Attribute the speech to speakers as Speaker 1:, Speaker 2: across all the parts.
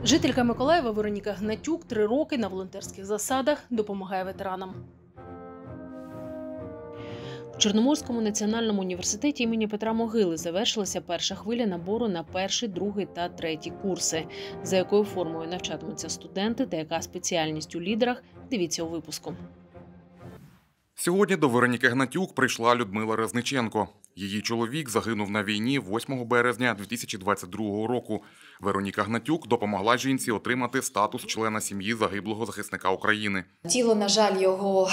Speaker 1: Жителька Миколаєва Вероніка Гнатюк 3 роки на волонтерських засадах допомагає ветеранам. У Чорноморському національному університеті імені Петра Могили завершилася перша хвиля набору на перший, другий та третій курси. За якою формою навчатимуться студенти та яка спеціальність у лідерах – дивіться у випуску.
Speaker 2: Сьогодні до Вероніки Гнатюк прийшла Людмила Резниченко. Її чоловік загинув на війні 8 березня 2022 року. Вероніка Гнатюк допомогла жінці отримати статус члена сім'ї загиблого захисника України.
Speaker 3: Тіло, на жаль, його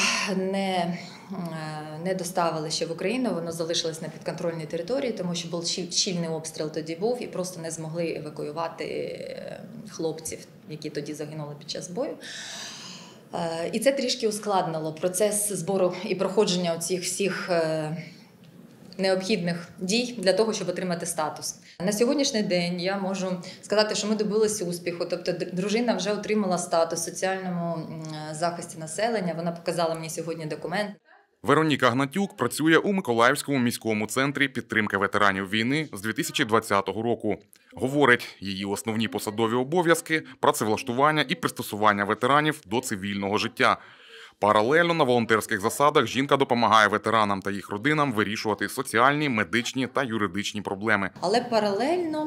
Speaker 3: не доставили ще в Україну, воно залишилось на підконтрольній території, тому що був щільний обстріл тоді був і просто не змогли евакуювати хлопців, які тоді загинули під час бою. І це трішки ускладнило процес збору і проходження оцих всіх необхідних дій для того, щоб отримати статус. На сьогоднішній день я можу сказати, що ми добилися успіху. Тобто дружина вже отримала статус в соціальному захисті населення. Вона показала мені сьогодні документ.
Speaker 2: Вероніка Гнатюк працює у Миколаївському міському центрі підтримки ветеранів війни з 2020 року. Говорить, її основні посадові обов'язки – працевлаштування і пристосування ветеранів до цивільного життя. Паралельно на волонтерських засадах жінка допомагає ветеранам та їх родинам вирішувати соціальні, медичні та юридичні проблеми.
Speaker 3: Але паралельно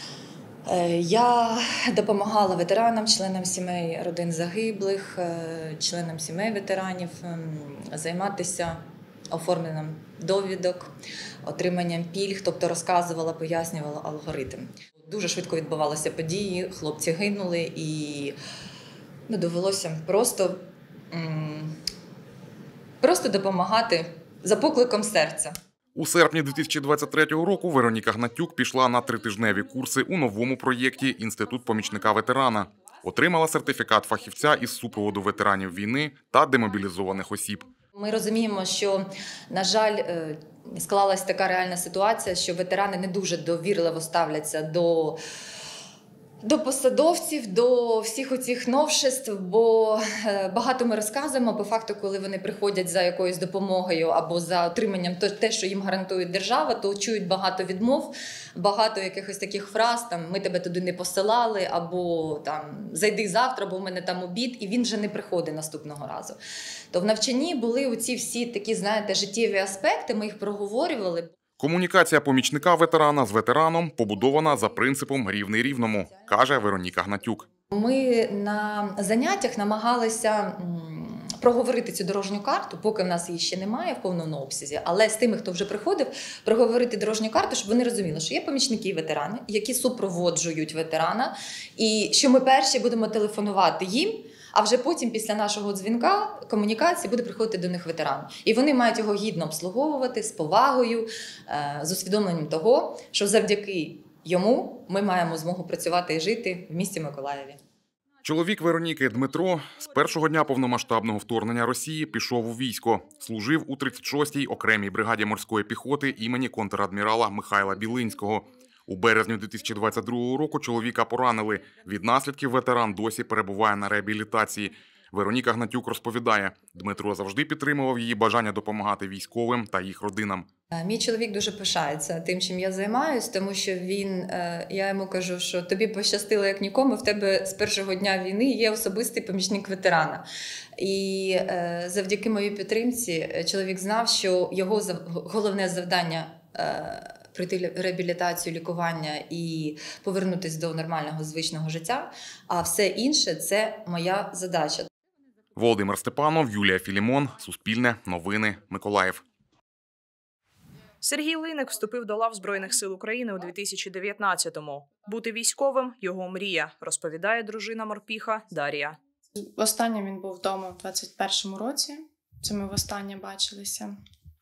Speaker 3: я допомагала ветеранам, членам сімей родин загиблих, членам сімей ветеранів займатися оформленням довідок, отриманням пільг, тобто розказувала, пояснювала алгоритм. Дуже швидко відбувалися події, хлопці гинули і довелося просто допомагати за покликом серця.
Speaker 2: У серпні 2023 року Вероніка Гнатюк пішла на 3-тижневі курси у новому проєкті «Інститут помічника ветерана». Отримала сертифікат фахівця із супроводу ветеранів війни та демобілізованих осіб.
Speaker 3: Ми розуміємо, що, на жаль, склалась така реальна ситуація, що ветерани не дуже довірливо ставляться до посадовців, до всіх оцих новшеств, бо багато ми розказуємо, по факту, коли вони приходять за якоюсь допомогою або за отриманням те, що їм гарантує держава, то чують багато відмов, багато якихось таких фраз, там, ми тебе туди не посилали, або там, зайди завтра, бо в мене там обід, і він вже не приходить наступного разу. То в навчанні були оці всі такі, знаєте, життєві аспекти, ми їх проговорювали.
Speaker 2: Комунікація помічника ветерана з ветераном побудована за принципом «рівний рівному», каже Вероніка Гнатюк.
Speaker 3: Ми на заняттях намагалися проговорити цю дорожню карту, поки в нас її ще немає в повному обсязі, але з тими, хто вже приходив, проговорити дорожню карту, щоб вони розуміли, що є помічники ветерани, які супроводжують ветерана, і що ми перші будемо телефонувати їм, а вже потім, після нашого дзвінка, комунікації буде приходити до них ветеран. І вони мають його гідно обслуговувати, з повагою, з усвідомленням того, що завдяки йому ми маємо змогу працювати і жити в місті Миколаєві.
Speaker 2: Чоловік Вероніки Дмитро з першого дня повномасштабного вторгнення Росії пішов у військо. Служив у 36-й окремій бригаді морської піхоти імені контрадмірала Михайла Білинського. У березні 2022 року чоловіка поранили. Від наслідків ветеран досі перебуває на реабілітації. Вероніка Гнатюк розповідає, Дмитро завжди підтримував її бажання допомагати військовим та їх родинам.
Speaker 3: Мій чоловік дуже пишається тим, чим я займаюся, тому що я йому кажу, що тобі пощастило як нікому, в тебе з першого дня війни є особистий помічник ветерана. І завдяки моїй підтримці чоловік знав, що його головне завдання пройти реабілітацію, лікування і повернутися до нормального звичного життя, а все інше – це моя задача.
Speaker 2: Володимир Степанов, Юлія Філімон, Суспільне, Новини, Миколаїв.
Speaker 4: Сергій Линик вступив до лав Збройних сил України у 2019-му. Бути військовим – його мрія, розповідає дружина морпіха Дар'я.
Speaker 5: Востаннє він був вдома в 21-му році. Це ми востаннє бачилися.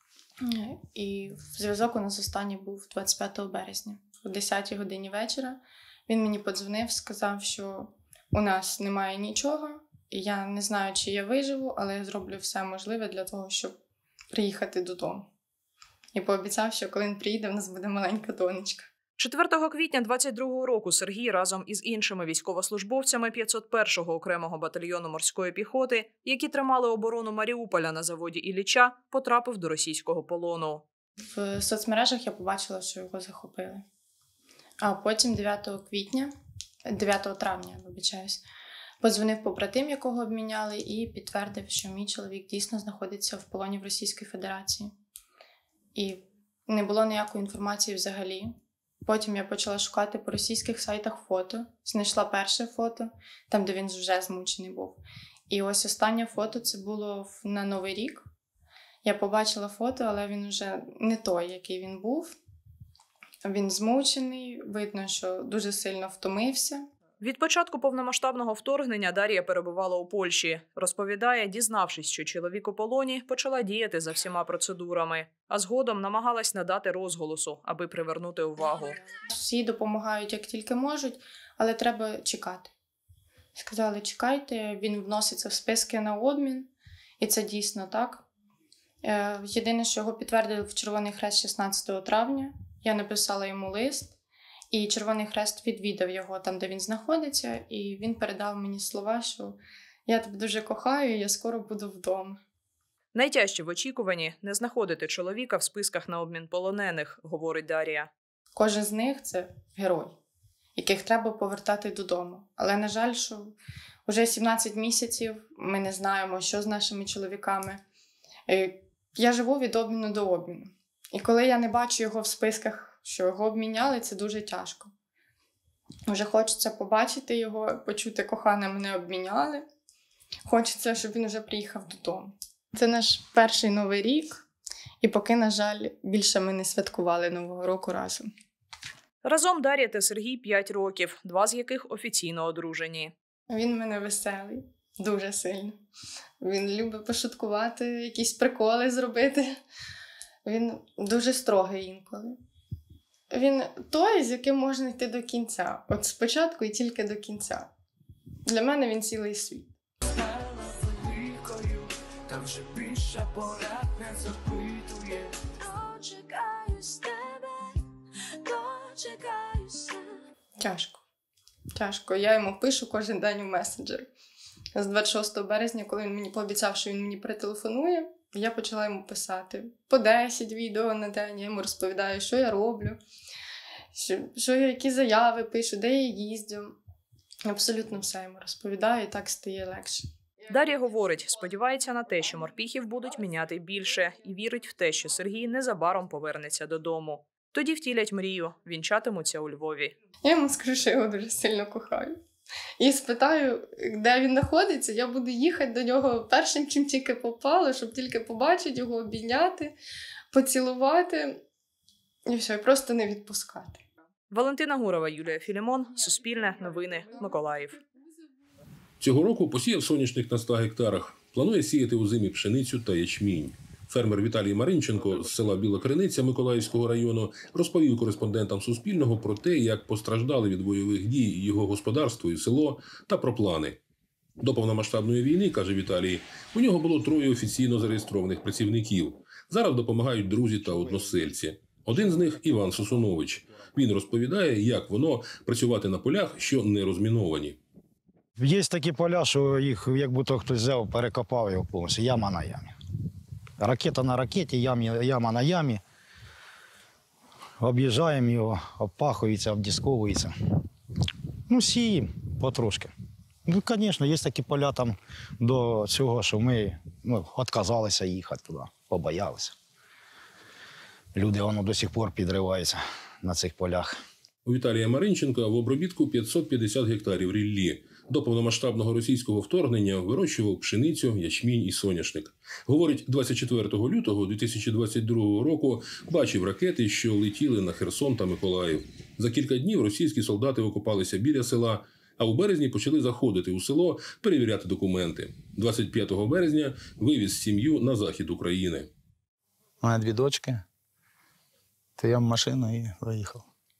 Speaker 5: І зв'язок у нас останній був 25 березня, о 10-й годині вечора. Він мені подзвонив, сказав, що у нас немає нічого, і я не знаю, чи я виживу, але я зроблю все можливе для того, щоб приїхати додому. І пообіцяв, що коли він приїде, в нас буде маленька донечка.
Speaker 4: 4 квітня 22-го року Сергій разом із іншими військовослужбовцями 501-го окремого батальйону морської піхоти, які тримали оборону Маріуполя на заводі Ілліча, потрапив до російського полону.
Speaker 5: В соцмережах я побачила, що його захопили. А потім 9 квітня 9 травня, вибачаюсь. Подзвонив побратим, якого обміняли, і підтвердив, що мій чоловік дійсно знаходиться в полоні в Російській Федерації. І не було ніякої інформації взагалі. Потім я почала шукати по російських сайтах фото. Знайшла перше фото, там, де він вже змучений був. І ось останнє фото, це було на Новий рік. Я побачила фото, але він вже не той, який він був. Він змучений, видно, що дуже сильно втомився.
Speaker 4: Від початку повномасштабного вторгнення Дар'я перебувала у Польщі. Розповідає, дізнавшись, що чоловік у полоні, почала діяти за всіма процедурами, а згодом намагалась надати розголосу, аби привернути увагу.
Speaker 5: Всі допомагають, як тільки можуть, але треба чекати. Сказали, чекайте, він вноситься в списки на обмін, і це дійсно так. Єдине, що його підтвердили в Червоний Хрест 16 травня, я написала йому лист, і Червоний Хрест відвідав його там, де він знаходиться, і він передав мені слова, що я тебе дуже кохаю, і я скоро буду вдома.
Speaker 4: Найтяжче в очікуванні – не знаходити чоловіка в списках на обмін полонених, говорить Дар'я.
Speaker 5: Кожен з них – це герой, яких треба повертати додому. Але, на жаль, що вже 17 місяців ми не знаємо, що з нашими чоловіками. Я живу від обміну до обміну. І коли я не бачу його в списках, що його обміняли, це дуже тяжко. Вже хочеться побачити його, почути, кохана, мене обміняли. Хочеться, щоб він вже приїхав додому. Це наш перший Новий рік, і поки, на жаль, більше ми не святкували Нового року разом.
Speaker 4: Разом Дар'я та Сергій 5 років, 2 з яких офіційно одружені.
Speaker 5: Він в мене веселий, дуже сильно. Він любить пошуткувати, якісь приколи зробити. Він дуже строгий інколи. Він той, з яким можна йти до кінця. От спочатку і тільки до кінця. Для мене він цілий світ. Тяжко. Тяжко. Я йому пишу кожен день у месенджер. З 26 березня, коли він мені пообіцяв, що він мені перетелефонує, я почала йому писати по 10 відео на день. Я йому розповідаю, що я роблю, що я, які заяви пишу, де я їздю. Абсолютно все йому розповідаю, і так стає легше.
Speaker 4: Дар'я говорить, сподівається на те, що морпіхів будуть міняти більше, і вірить в те, що Сергій незабаром повернеться додому. Тоді втілять мрію, вінчатимуться у Львові.
Speaker 5: Я йому скажу, що я його дуже сильно кохаю. І спитаю, де він знаходиться, я буду їхати до нього першим, чим тільки попало, щоб тільки побачити його, обійняти, поцілувати і все, і просто не відпускати.
Speaker 4: Валентина Гурова, Юлія Філімон, Суспільне, Новини, Миколаїв.
Speaker 6: Цього року посіяв соняшник на 100 гектарах. Планує сіяти у зимі пшеницю та ячмінь. Фермер Віталій Маринченко з села Біла Криниця Миколаївського району розповів кореспондентам Суспільного про те, як постраждали від бойових дій його господарство і село, та про плани. До повномасштабної війни, каже Віталій, у нього було 3 офіційно зареєстрованих працівників. Зараз допомагають друзі та односельці. Один з них – Іван Сосунович. Він розповідає, як воно працювати на полях, що не розміновані.
Speaker 7: Є такі поля, що їх, як будто хтось взяв, перекопав його повністю, яма на ямі. Ракета на ракеті, яма на ямі. Об'їжджаємо його, обпахується, обдісковується. Ну, сіємо потрошки. Ну, звісно, є такі поля там до цього, що ми відказалися їхати туди, побоялися. Люди, воно до сих пор підриваються на цих полях.
Speaker 6: У Віталія Маринченка в обробітку 550 гектарів ріллі. До повномасштабного російського вторгнення вирощував пшеницю, ячмінь і соняшник. Говорить, 24 лютого 2022 року бачив ракети, що летіли на Херсон та Миколаїв. За кілька днів російські солдати окопалися біля села, а у березні почали заходити у село, перевіряти документи. 25 березня вивіз сім'ю на захід України.
Speaker 7: У мене 2 дочки, то я в машину і виїхав.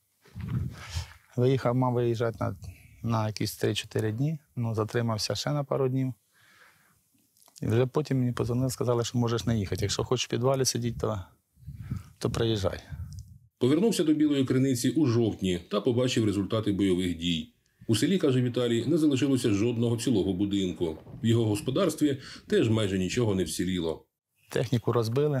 Speaker 7: Мав виїжджати на якісь 3-4 дні, затримався ще на пару днів. І вже потім мені подзвонили, сказали, що можеш не їхати. Якщо хочеш в підвалі сидіти, то приїжджай.
Speaker 6: Повернувся до Білої Криниці у жовтні та побачив результати бойових дій. У селі, каже Віталій, не залишилося жодного цілого будинку. В його господарстві теж майже нічого не вціліло.
Speaker 7: Техніку розбили,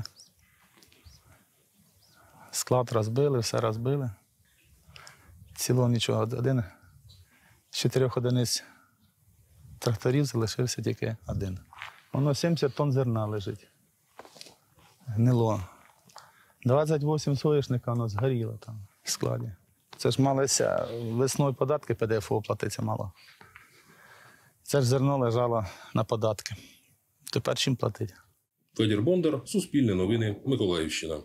Speaker 7: склад розбили, все розбили. Цілого нічого. Один
Speaker 8: з 4 одиниць тракторів залишився тільки 1. Воно 70 тонн зерна лежить. Гнило. 28 соняшника воно згоріло там в складі. Це ж малися весною податки, ПДФО платиться мало. Це ж зерно лежало на податки. Тепер чим платити?
Speaker 6: Федір Бондар, Суспільне новини, Миколаївщина.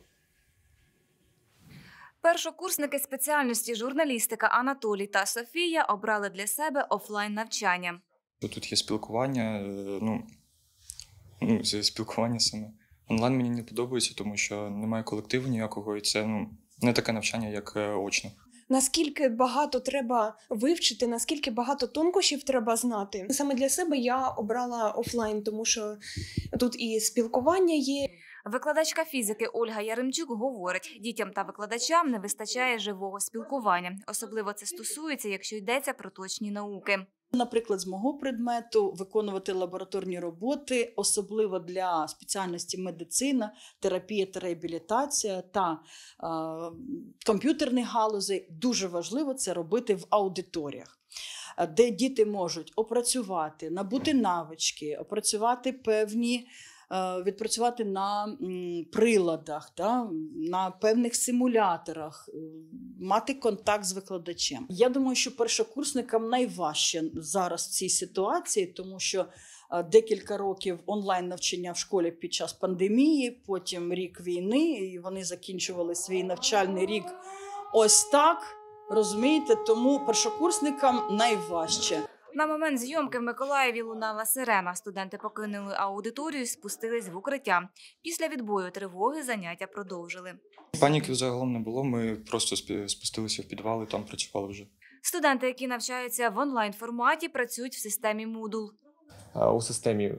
Speaker 9: Першокурсники спеціальності журналістика Анатолій та Софія обрали для себе офлайн-навчання.
Speaker 10: Тут є спілкування, це спілкування саме. Онлайн мені не подобається, тому що немає колективу ніякого, і це не таке навчання, як очно.
Speaker 11: Наскільки багато треба вивчити, наскільки багато тонкощів треба знати. Саме для себе я обрала офлайн, тому що тут і спілкування є.
Speaker 9: Викладачка фізики Ольга Яремчук говорить, дітям та викладачам не вистачає живого спілкування. Особливо це стосується, якщо йдеться про точні науки.
Speaker 12: Наприклад, з мого предмету виконувати лабораторні роботи, особливо для спеціальності медицина, терапія та реабілітація та комп'ютерних галузей, дуже важливо це робити в аудиторіях, де діти можуть опрацювати, набути навички, відпрацювати на приладах, на певних симуляторах, мати контакт з викладачем. Я думаю, що першокурсникам найважче зараз в цій ситуації, тому що декілька років онлайн-навчання в школі під час пандемії, потім рік війни, і вони закінчували свій навчальний рік ось так, розумієте, тому першокурсникам найважче.
Speaker 9: На момент зйомки в Миколаєві лунала сирена. Студенти покинули аудиторію і спустились в укриття. Після відбою тривоги заняття продовжили.
Speaker 10: Паніки загалом не було, ми просто спустилися в підвал і там працювали вже.
Speaker 9: Студенти, які навчаються в онлайн-форматі, працюють в системі Moodle.
Speaker 13: У системі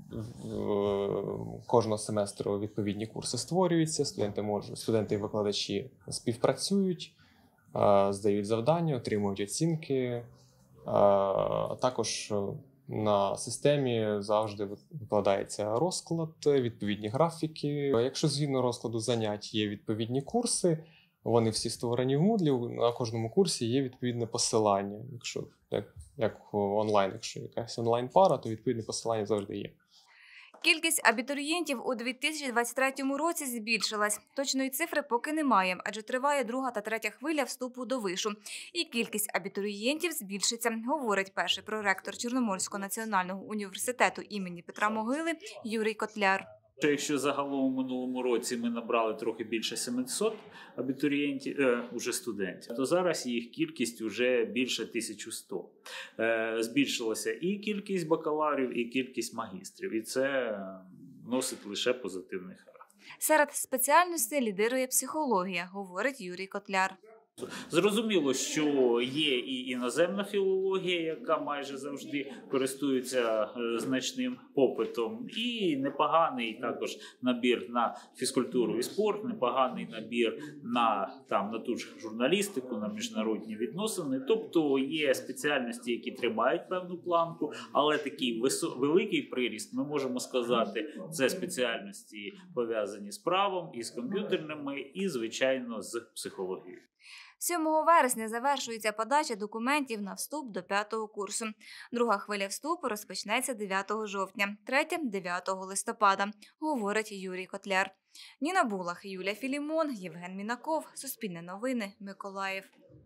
Speaker 13: кожного семестру відповідні курси створюються, студенти і викладачі співпрацюють, здають завдання, отримують оцінки. Також на системі завжди викладається розклад, відповідні графіки. Якщо згідно розкладу занять є відповідні курси, вони всі створені в Moodle, на кожному курсі є відповідне посилання. Якщо як онлайн, якщо якась онлайн-пара, то відповідне посилання завжди є.
Speaker 9: Кількість абітурієнтів у 2023 році збільшилась. Точної цифри поки немає, адже триває 2 та 3 хвиля вступу до вишу. І кількість абітурієнтів збільшиться, говорить перший проректор Чорноморського національного університету імені Петра Могили Юрій Котляр.
Speaker 14: Якщо загалом у минулому році ми набрали трохи більше 700 абітурієнтів, уже студентів, то зараз їх кількість вже більше 1100. Збільшилася і кількість бакалаврів, і кількість магістрів. І це носить лише позитивний характер.
Speaker 9: Серед спеціальностей лідирує психологія, говорить Юрій Котляр.
Speaker 14: Зрозуміло, що є і іноземна філологія, яка майже завжди користується значним попитом, і непоганий також набір на фізкультуру і спорт, непоганий набір на ту ж журналістику, на міжнародні відносини. Тобто є спеціальності, які тримають певну планку, але такий великий приріст, ми можемо сказати, це спеціальності пов'язані з правом, і з комп'ютерними, і, звичайно, з психологією.
Speaker 9: 7 вересня завершується подача документів на вступ до 5-го курсу. Друга хвиля вступу розпочнеться 9 жовтня, третя – 9 листопада, говорить Юрій Котляр. Ніна Булах, Юлія Філімон, Євген Мінаков. Суспільне новини, Миколаїв.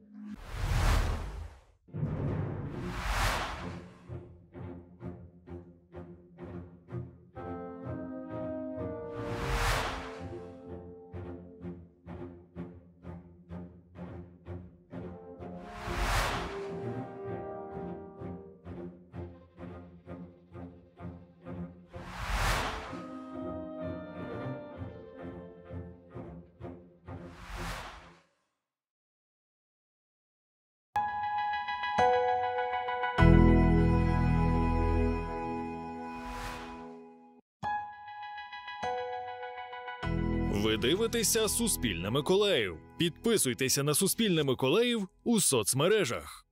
Speaker 15: Ви дивитеся «Суспільне Миколаїв». Підписуйтеся на «Суспільне Миколаїв» у соцмережах.